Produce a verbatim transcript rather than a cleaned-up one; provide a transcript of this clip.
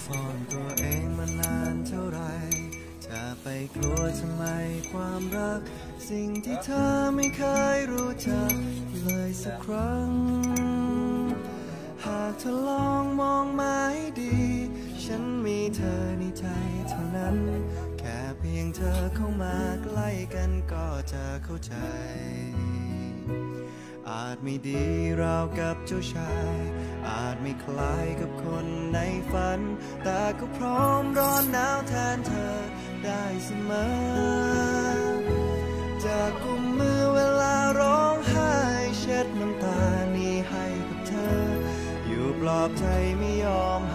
ซ่อนตัวเองมานานเท่าไรจะไปกลัวทำไมความรักสิ่งที่เธอไม่เคยรู้จักเลยสักครั้งหากเธอลองมองมาให้ดีฉันมีเธอในใจเท่านั้นแค่เพียงเธอเข้ามาใกล้กันก็จะเข้าใจอาจไม่ดีราวกับเจ้าชายอาจไม่คล้ายกับคนในฝันแต่ก็พร้อมร้อนหนาวแทนเธอได้เสมอจะกุมมือเวลาร้องไห้เช็ดน้ำตานี้ให้กับเธออยู่ปลอบใจไม่ยอม